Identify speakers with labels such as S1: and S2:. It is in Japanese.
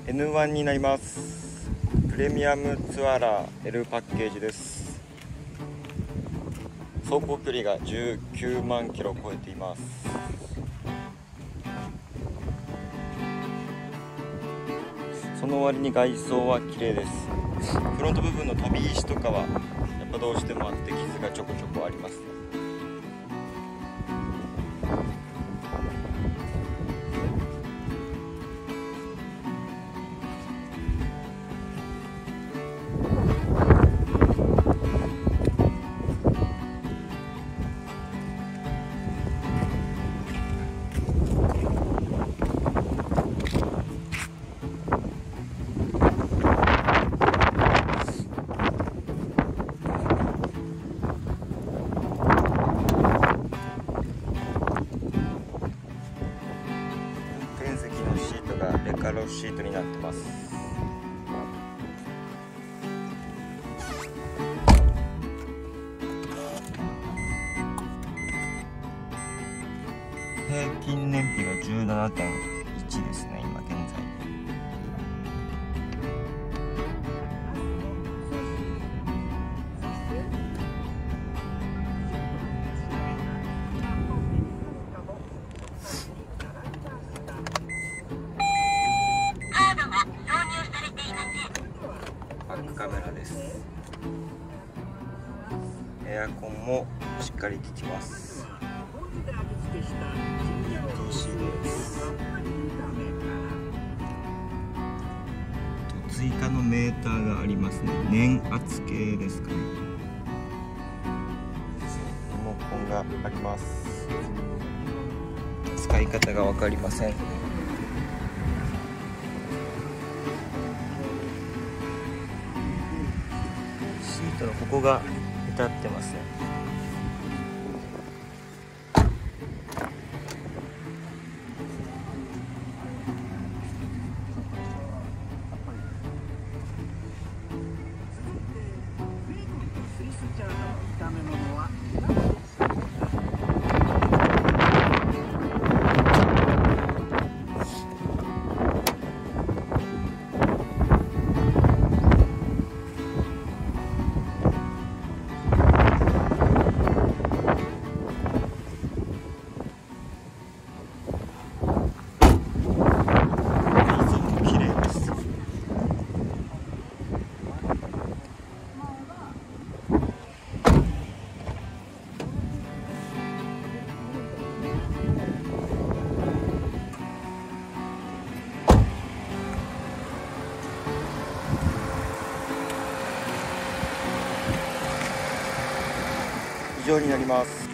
S1: N1 になります。プレミアムツアラー L パッケージです。走行距離が19万キロを超えています。その割に外装は綺麗です。フロント部分の飛び石とかはやっぱどうしてもあって傷がちょこちょこありますね。レカロシートになってます。平均燃費が 17.1 ですね、今現在。バックカメラです。エアコンもしっかり効きます。TC です。追加のメーターがありますね。年圧計ですかね。リモコンがあります。使い方が分かりません。シートのここがへたってますね。以上になります。